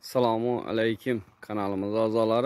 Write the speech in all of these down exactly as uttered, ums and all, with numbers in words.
Assalomu alaykum kanalimiz a'zolari.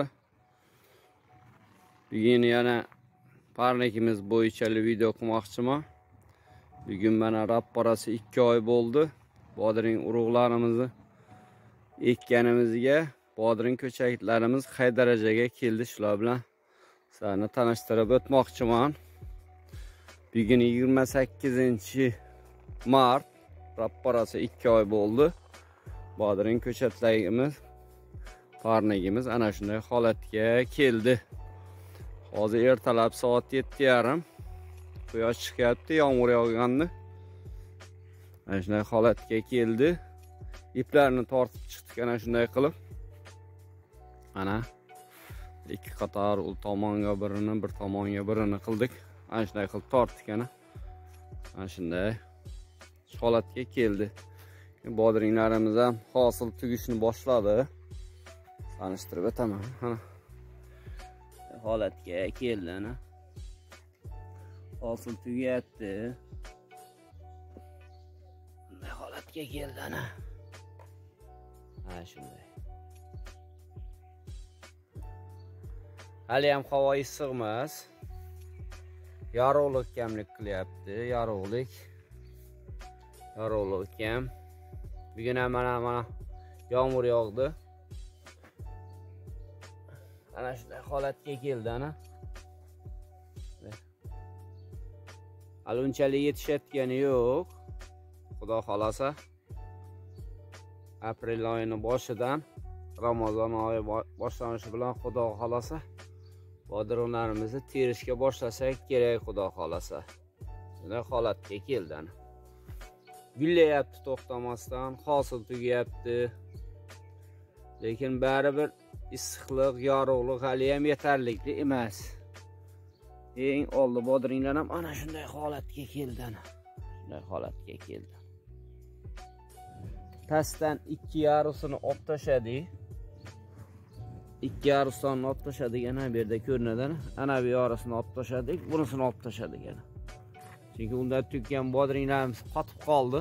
Bugun yana parnikimiz bo'yicha video qilmoqchiman. Bugun mana rapparasi ikki oy bo'ldi. Bodring urug'larimizni ekkanimizga, bodring ko'chaklarimiz qay darajaga keldi, shular bilan sizlarni tanishtirib o'tmoqchiman. Bugun yigirma sakkizinchi mart, rapparasi ikki oy bo'ldi. Bodring ko'chatlarimiz, parnigimiz ana shunday holatga keldi. Hozir ertalab soat yetti yarim. Quyosh chiqyapti, yomg'ir yog'gandi. Ana shunday holatga keldi. Iplarni tortib chiqdik ana shunday qilib. Ana ikki qator u tomonga birini, bir tomonga birini qildik. Ana shunday qilib tortdik ana. Ana shunday holatga keldi. Bodringlarimiz ham hosil tugishni boshladi. Tanishtirib o'taman. Mana holatga keldi ana. Hosil tugayapti. Bunday holatga keldi ana. Ha shunday. Hali ham havo issiq emas. Yorug'lik kamlik qilyapti, yorug'lik. Yorug'lik ham. Bugun ham mana mana yomg'ir yog'di. Ana shunday holatga keldi ana. Hali unchalik yetishayotgani yo'q. Xudo xolasa aprel oyining boshidan Ramazon oyi boshlanishi bilan xudo xolasa bodringlarimizni terishga boshlasak kerak, xudo xolasa. Shunday holatga keldi ana. Gullayapti to'xtamasdan, hosil tugayapti. Lekin baribir issiqlik, yorug'lik hali ham yetarli emas. Eng oldi bodringlar ham ana shunday holatga keldi ana. Shunday holatga keldi. Pastdan ikki yarusini olib tashladik. ikki yarusini olib tashladik ana bu yerda ko'rinadi ana. Ana bu yarusini olib tashladik, bunisini olib tashladik ana. Chunki unda tukkan bodringlarimiz qotib qoldi.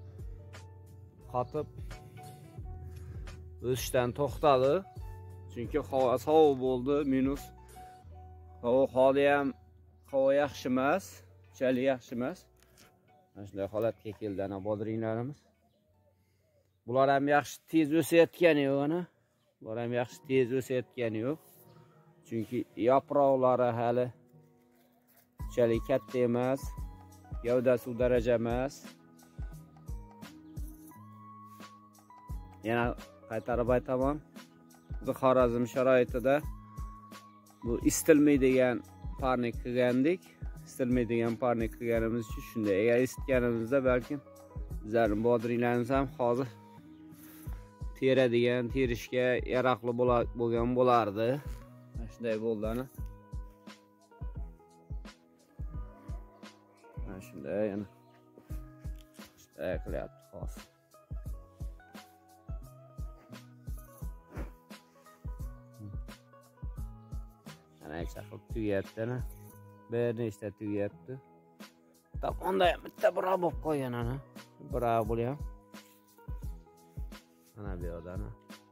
Qotib o'sishdan to'xtadi. Chunki havo sovuq bo'ldi, minus. Havo hali ham havo yaxshi emas, unchalik yaxshi emas. Mana shunday holatga keldi ana bodringlarimiz. Bular ham yaxshi tez o'sayotgani yo'q ana. Bular ham yaxshi tez o'sayotgani yo'q. Chunki yaproqlari hali unchalik katta emas. Gavdasi u daraja emas. Yana qaytarib aytaman. Biz Xorazm sharoitida bu istilmaydigan parnik qilgandik. Istilmaydigan parnik qilganimiz uchun shunday. Agar isitganimizda balkim bizlarning bodringlarimiz ham hozir teradigan, terishga yaroqli bo'lgan bo'lardi. Shunday bo'ldi ana. Mana shunday yana. Shunday qilyapti hozir. Ana chaqib tugayapti ana. Bir nechta tugayapti. Tomonda ham bitta birov bo'lib qo'ygan ana. Birov bo'lyapti. Ana bu yerda ana.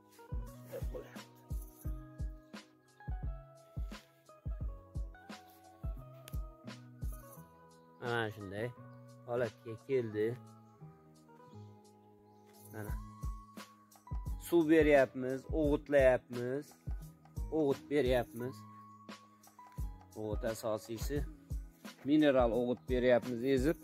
Ana shunday holatga keldi. Mana suv beryapmiz, o'g'itlayapmiz. O'g'it beryapmiz. O'g'it asosiysi mineral o'g'it beryapmiz ezib.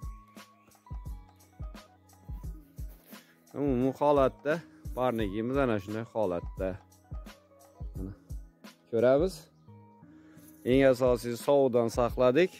Umumiy holatda parnigimiz ana shunday holatda. Mana ko'ramiz. Eng asosiysi sovuqdan saqladik.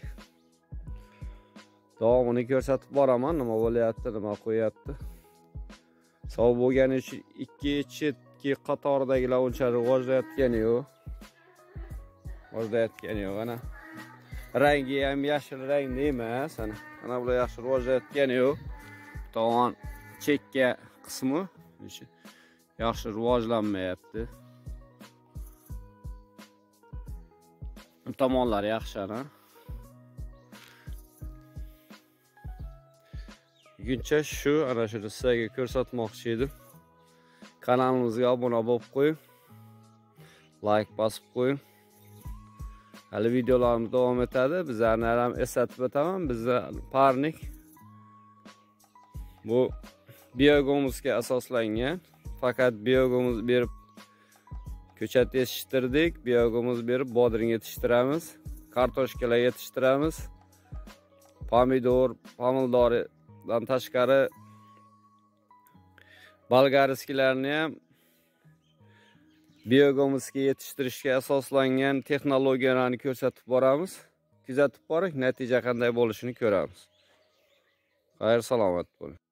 Davomini ko'rsatib boraman, nima bo'lyapti, nima qo'yapti. Sovuq bo'lgani uchun ikki chetki qatordagilar uncha rivojlanayotgani yo'q. Rivojlanayotgani yo'q ana. Rangi ham yashil rangda emas, ana. Ana bular yaxshi rivojlanayotgani yo'q. Tomon chekka qismi yaxshi rivojlanmayapti. Tomonlar yaxshi ana. Buguncha shu ana shuni sizlarga ko'rsatmoqchi edim. Kanalimizga obuna bo'lib qo'ying. Like bosib qo'ying. Hali videolarimiz davom etadi. Bizlarni ham eslatib o'taman. Bizlar parnik bu biogumuzga asoslangan. Faqat biogumuz berib ko'chat yetishtirdik. Biogumuz berib bodring yetishtiramiz. Kartoshkalar yetishtiramiz. Pomidor, pomidordan tashqari bolgariskilarni ham biogumuzga yetishtirishga asoslangan texnologiyalarni ko'rsatib boramiz. Kuzatib boring, natija qanday bo'lishini ko'ramiz. Xayr, salomat bo'ling.